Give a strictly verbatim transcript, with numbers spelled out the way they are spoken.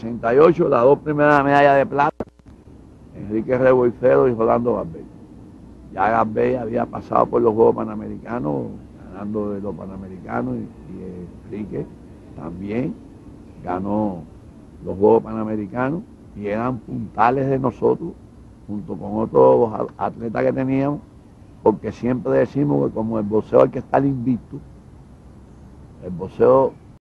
sesenta y ocho, las dos primeras medallas de plata, Enrique Reboicero y Rolando Garbey. Ya Garbey había pasado por los Juegos Panamericanos, ganando de los Panamericanos, y, y Enrique también ganó los Juegos Panamericanos y eran puntales de nosotros, junto con otros atletas que teníamos, porque siempre decimos que como el boxeo hay que estar invicto, el boxeo